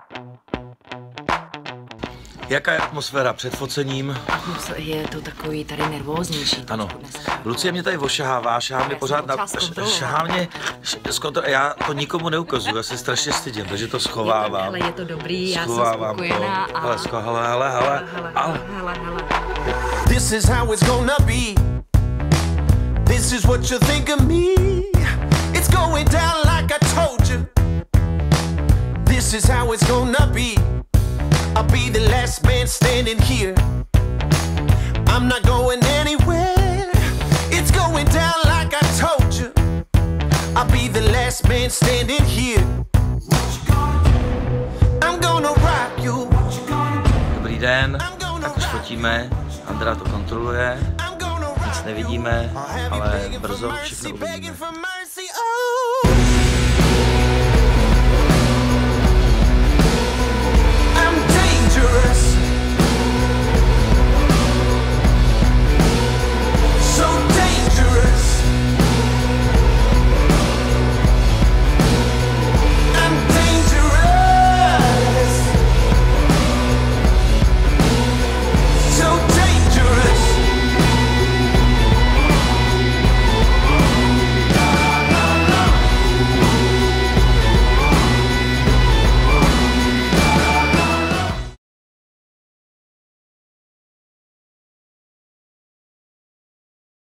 Jaká je atmosféra před focením? Je to takový tady nervóznější. Ano. Lucie mě tady ošahává, šahá mě pořád na... Šahá mě... Já to nikomu neukazuju, já se strašně stydím, takže to schovávám. Ale je to dobrý, já jsem spokojená a... Hele. This is how it's gonna be. This is what you think of me. It's going down like I told you. This is how it's gonna be. I'll be the last man standing here. I'm not going anywhere. It's going down like I told you. I'll be the last man standing here. I'm gonna rock you. Dobrý den, tak už fotíme. Andrea to kontroluje. Nic nevidíme, ale brzo všechno uvidíme.